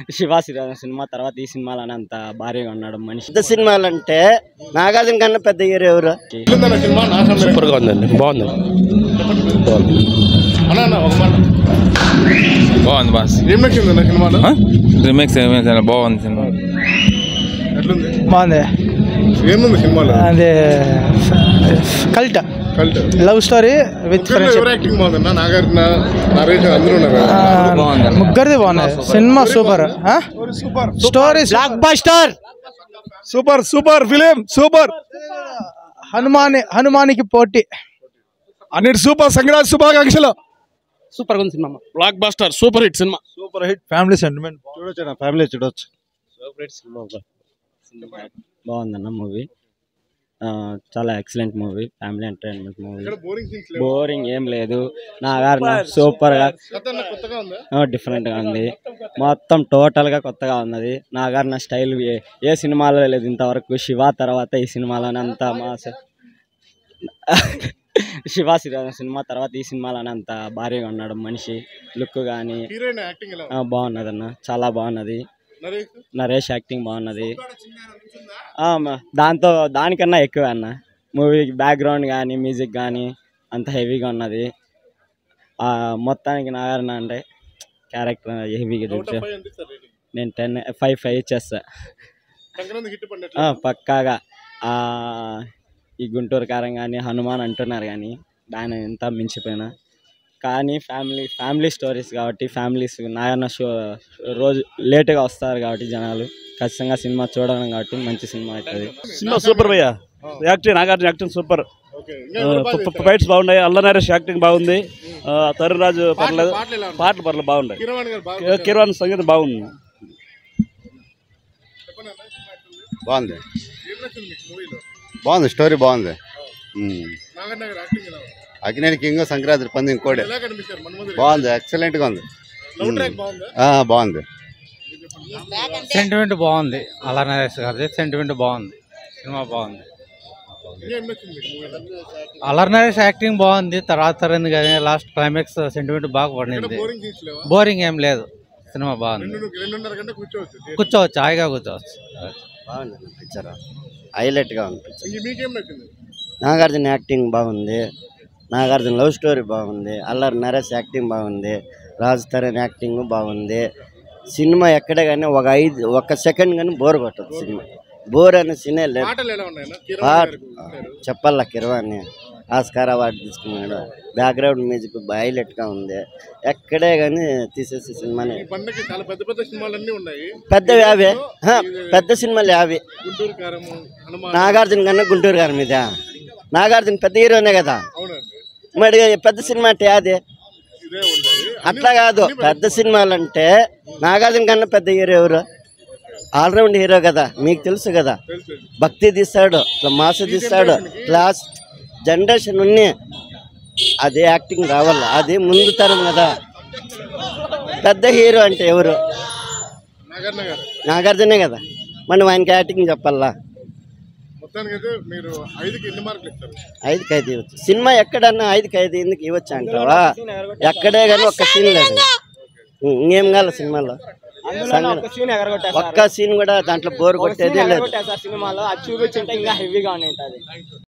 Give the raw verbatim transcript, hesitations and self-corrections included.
Shiva cinema తర్వాత ఈ సినిమాలోనే అంత భారీగా ఉన్నాడు మనిషి. పెద్ద సినిమాలు అంటే నాగార్జున కన్నా పెద్ద హీరో ఎవరు? సూపర్ గా ఉందండి, బాగుంది బాగుంది బాస్. రీమేక్స్ బాగుంది సినిమా, బాగుంది. ఏముంది సినిమాలో? అదే కల్ట్ లవ్ స్టోరీ విత్ ముగ్గురిది బాగున్నాయి. సినిమా super, story blockbuster, super super film super. హనుమాని హనుమానికి పోటీ అన్నిటి సూపర్. సంక్రాంతి శుభాకాంక్షలు. సూపర్ గా ఉంది సినిమా, బ్లాక్ బస్టర్, సూపర్ హిట్ సినిమా, సూపర్ హిట్. ఫ్యామిలీ సెంటిమెంట్ చూడొచ్చు, ఫ్యామిలీ చూడొచ్చు. బాగుందన్న మూవీ, చాలా excellent movie, family entertainment movie. Boring ఏం లేదు. నాగార్జున సూపర్ గా డిఫరెంట్ గా ఉంది, మొత్తం టోటల్ గా కొత్తగా ఉన్నది. నాగార్జున స్టైల్ ఏ సినిమాలో లేదు ఇంతవరకు. శివ తర్వాత ఈ సినిమాలోనే అంత మాస్. శివ సినిమా తర్వాత ఈ సినిమాలోనే అంత భారీగా ఉన్నాడు మనిషి. లుక్ కానీ బాగున్నది అన్న, చాలా బాగున్నది. నరేష్ యాక్టింగ్ బాగున్నది. దాంతో దానికన్నా ఎక్కువ అన్న. మూవీ బ్యాక్గ్రౌండ్ కానీ మ్యూజిక్ కానీ అంత హెవీగా ఉన్నది. మొత్తానికి నాగార్జున అంటే క్యారెక్టర్ హెవీగా చూసా. నేను టెన్ ఫైవ్ ఫైవ్ ఇచ్చేస్తా పక్కాగా. ఈ గుంటూరు కారం కానీ హనుమాన్ అంటున్నారు కానీ దాని ఎంత మించిపోయినా కానీ ఫ్యామిలీ ఫ్యామిలీ స్టోరీస్ కాబట్టి ఫ్యామిలీస్ నాగార్జున షో రోజు లేటుగా వస్తారు కాబట్టి జనాలు ఖచ్చితంగా సినిమా చూడడం కాబట్టి మంచి సినిమా అవుతుంది. సినిమా సూపర్ భయ్యా. Acting Nagarjuna acting super. Fights బాగున్నాయి. అల్ల నరేష్ యాక్టింగ్ బాగుంది. తరుణ్ రాజు పర్లేదు, పాటలు పర్లేదు బాగున్నాయి. కిరవాణి సంగీతం బాగుంది. బాగుంది బాగుంది స్టోరీ బాగుంది. అగ్నేని కింగ్, సంక్రాంతి పంది ఇంకోటి బాగుంది, ఎక్సలెంట్ గా ఉంది. బాగుంది. సెంటిమెంట్ బాగుంది. అలా నరేష్ గారిది సెంటిమెంట్ బాగుంది. సినిమా బాగుంది. అల్లరి నరేష్ యాక్టింగ్ బాగుంది. తర్వాత తరింది కానీ లాస్ట్ క్లైమాక్స్ సెంటిమెంట్ బాగా పడింది. బోరింగ్ ఏం లేదు. సినిమా బాగుంది. కూర్చోవచ్చు, హాయిగా కూర్చోవచ్చు. బాగుంది పిక్చర్, హైలైట్ గా ఉంది. నాగార్జున యాక్టింగ్ బాగుంది. నాగార్జున లవ్ స్టోరీ బాగుంది. అల్లరి నరేష్ యాక్టింగ్ బాగుంది. రాజ్ తరుణ్ యాక్టింగ్ బాగుంది. సినిమా ఎక్కడే కానీ ఒక ఐదు ఒక్క సెకండ్ కానీ బోర్ కొట్టదు. సినిమా బోర్ అనే సినే లేదు. చెప్పాల కిరవాణి ఆస్కార్ అవార్డు తీసుకున్నాడు. బ్యాక్గ్రౌండ్ మ్యూజిక్ హైలైట్ గా ఉంది. ఎక్కడే కానీ తీసేసి సినిమాని పెద్దవి అవే పెద్ద సినిమాలు యావి. నాగార్జున కన్నా గుంటూరు గారి మీద నాగార్జున పెద్ద హీరోనే కదా, మరి పెద్ద సినిమా అంటే అదే అట్లా కాదు. పెద్ద సినిమాలు అంటే నాగార్జున కన్నా పెద్ద హీరో ఎవరు? ఆల్రౌండ్ హీరో కదా, మీకు తెలుసు కదా. భక్తి తీస్తాడు, ఇట్లా మాస తీస్తాడు, క్లాస్ జనరేషన్ ఉన్ని అదే యాక్టింగ్ రావాల. అది ముందు తరం కదా. పెద్ద హీరో అంటే ఎవరు? నాగార్జునే కదా. మనం ఆయనకి యాక్టింగ్ చెప్పాలా. ఐదుకి ఐదు ఇవ్వచ్చు. సినిమా ఎక్కడన్నా ఐదుకి ఐదు ఎందుకు ఇవ్వచ్చు అంటావా? ఎక్కడే కానీ ఒక్క సీన్ లేదు. ఇంకేం కావాలి సినిమాలో? ఒక్క సీన్ కూడా దాంట్లో బోర్ కొట్టేదే లేదు. సినిమాలో అది చూపించుంటే ఇంకా హెవీగా ఉంటుంది.